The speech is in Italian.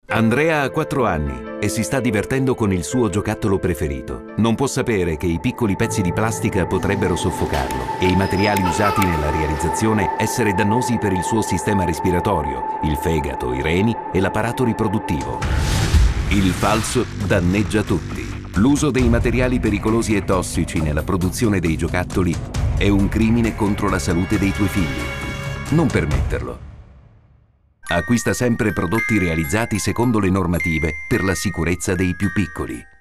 Andrea ha 4 anni e si sta divertendo con il suo giocattolo preferito. Non può sapere che i piccoli pezzi di plastica potrebbero soffocarlo e i materiali usati nella realizzazione essere dannosi per il suo sistema respiratorio, il fegato, i reni e l'apparato riproduttivo. Il falso danneggia tutti. L'uso dei materiali pericolosi e tossici nella produzione dei giocattoli è un crimine contro la salute dei tuoi figli. Non permetterlo. Acquista sempre prodotti realizzati secondo le normative per la sicurezza dei più piccoli.